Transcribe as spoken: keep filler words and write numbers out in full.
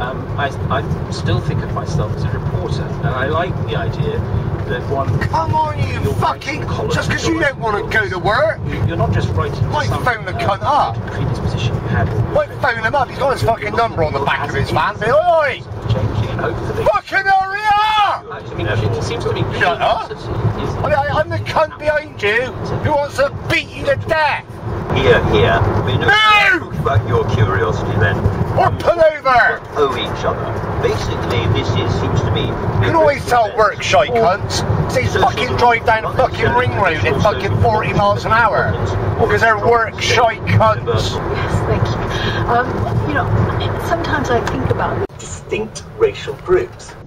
um, I, I still think of myself as a reporter, and I like the idea that one... Come on, you fucking... Just because you don't want to go to work. You're not just writing... Might phone the cunt up. Predisposition you had. Might phone him up. He's got his fucking number on the back of his van. Be like, oi! Changing and hopefully... Fucking hurry up! I mean, it seems to be... Shut up! I mean, I'm the cunt behind you who wants to beat you to death. Here, here. We know No! about your curiosity then. Or pull over! Owe each other. Basically, this is, seems to me... You can always tell work shy cunts. They fucking drive down a fucking ring road at fucking forty miles an hour. Because they're work shy cunts. Yes, thank you. Um, you know, sometimes I think about distinct racial groups.